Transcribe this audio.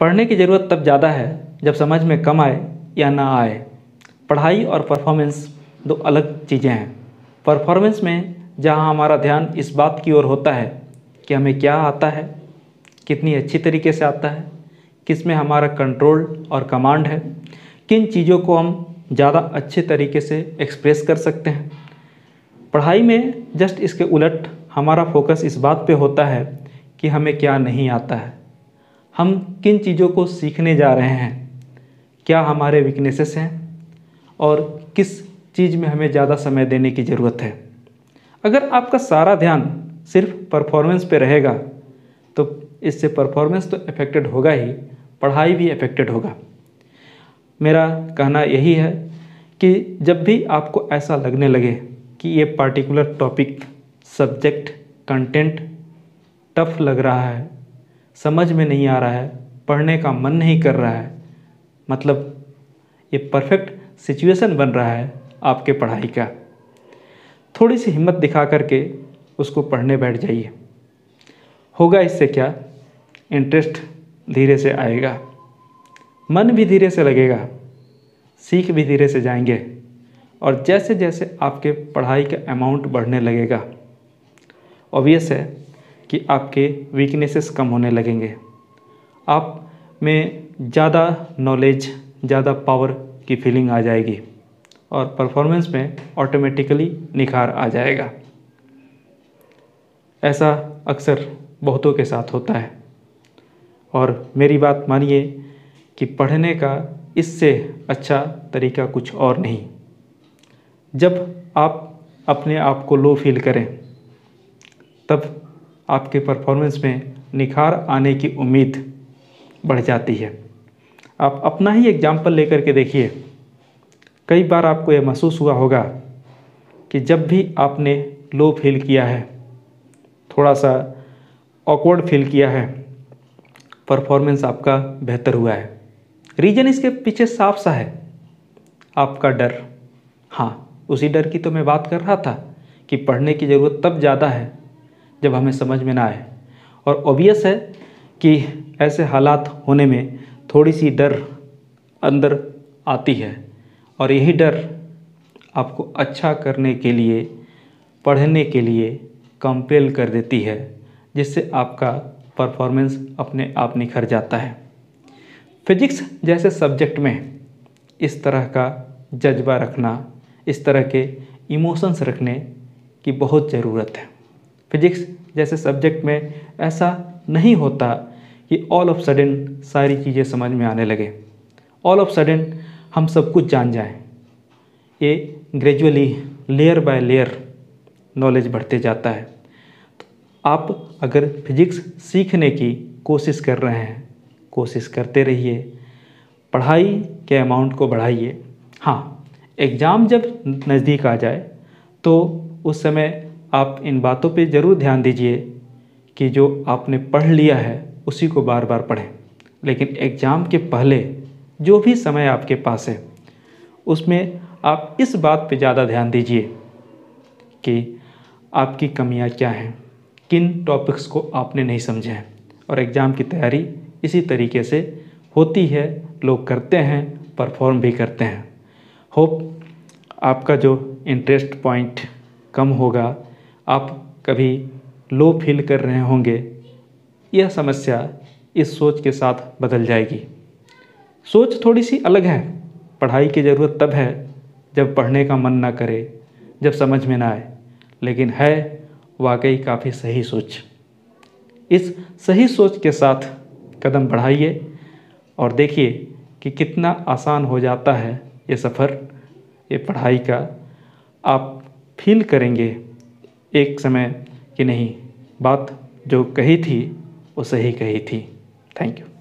पढ़ने की ज़रूरत तब ज़्यादा है जब समझ में कम आए या ना आए। पढ़ाई और परफॉर्मेंस दो अलग चीज़ें हैं। परफॉर्मेंस में जहाँ हमारा ध्यान इस बात की ओर होता है कि हमें क्या आता है, कितनी अच्छी तरीके से आता है, किस में हमारा कंट्रोल और कमांड है, किन चीज़ों को हम ज़्यादा अच्छे तरीके से एक्सप्रेस कर सकते हैं। पढ़ाई में जस्ट इसके उलट हमारा फोकस इस बात पे होता है कि हमें क्या नहीं आता है, हम किन चीज़ों को सीखने जा रहे हैं, क्या हमारे वीकनेसेस हैं और किस चीज़ में हमें ज़्यादा समय देने की ज़रूरत है। अगर आपका सारा ध्यान सिर्फ परफॉर्मेंस पे रहेगा तो इससे परफॉर्मेंस तो अफेक्टेड होगा ही, पढ़ाई भी अफेक्टेड होगा। मेरा कहना यही है कि जब भी आपको ऐसा लगने लगे कि ये particular topic, subject, content tough लग रहा है, समझ में नहीं आ रहा है, पढ़ने का मन नहीं कर रहा है, मतलब ये परफेक्ट सिचुएशन बन रहा है आपके पढ़ाई का, थोड़ी सी हिम्मत दिखा करके उसको पढ़ने बैठ जाइए। होगा इससे क्या, इंटरेस्ट धीरे से आएगा, मन भी धीरे से लगेगा, सीख भी धीरे से जाएंगे और जैसे जैसे आपके पढ़ाई का अमाउंट बढ़ने लगेगा, ऑब्वियस है कि आपके वीकनेसेस कम होने लगेंगे, आप में ज़्यादा नॉलेज, ज़्यादा पावर की फीलिंग आ जाएगी और परफॉर्मेंस में ऑटोमेटिकली निखार आ जाएगा। ऐसा अक्सर बहुतों के साथ होता है और मेरी बात मानिए कि पढ़ने का इससे अच्छा तरीका कुछ और नहीं। जब आप अपने आप को लो फील करें तब आपके परफॉर्मेंस में निखार आने की उम्मीद बढ़ जाती है। आप अपना ही एग्जाम्पल लेकर के देखिए, कई बार आपको यह महसूस हुआ होगा कि जब भी आपने लो फील किया है, थोड़ा सा ऑकवर्ड फील किया है, परफॉर्मेंस आपका बेहतर हुआ है। रीज़न इसके पीछे साफ सा है, आपका डर। हाँ, उसी डर की तो मैं बात कर रहा था कि पढ़ने की ज़रूरत तब ज़्यादा है जब हमें समझ में ना आए और ऑब्वियस है कि ऐसे हालात होने में थोड़ी सी डर अंदर आती है और यही डर आपको अच्छा करने के लिए, पढ़ने के लिए कंपेल कर देती है, जिससे आपका परफॉर्मेंस अपने आप निखर जाता है। फिजिक्स जैसे सब्जेक्ट में इस तरह का जज्बा रखना, इस तरह के इमोशंस रखने की बहुत ज़रूरत है। फिजिक्स जैसे सब्जेक्ट में ऐसा नहीं होता कि ऑल ऑफ सडन सारी चीज़ें समझ में आने लगे, ऑल ऑफ सडन हम सब कुछ जान जाएं। ये gradually layer by layer knowledge बढ़ते जाता है। तो आप अगर फिजिक्स सीखने की कोशिश कर रहे हैं, कोशिश करते रहिए, पढ़ाई के अमाउंट को बढ़ाइए। हाँ, एग्ज़ाम जब नज़दीक आ जाए तो उस समय आप इन बातों पे ज़रूर ध्यान दीजिए कि जो आपने पढ़ लिया है उसी को बार बार पढ़ें। लेकिन एग्ज़ाम के पहले जो भी समय आपके पास है उसमें आप इस बात पे ज़्यादा ध्यान दीजिए कि आपकी कमियां क्या हैं, किन टॉपिक्स को आपने नहीं समझे हैं। और एग्ज़ाम की तैयारी इसी तरीके से होती है, लोग करते हैं, परफॉर्म भी करते हैं। होप आपका जो इंटरेस्ट पॉइंट कम होगा, आप कभी लो फील कर रहे होंगे, यह समस्या इस सोच के साथ बदल जाएगी। सोच थोड़ी सी अलग है, पढ़ाई की ज़रूरत तब है जब पढ़ने का मन ना करे, जब समझ में ना आए, लेकिन है वाकई काफ़ी सही सोच। इस सही सोच के साथ कदम बढ़ाइए और देखिए कि कितना आसान हो जाता है ये सफ़र, ये पढ़ाई का। आप फील करेंगे एक समय कि नहीं, बात जो कही थी वो सही कही थी। Thank you.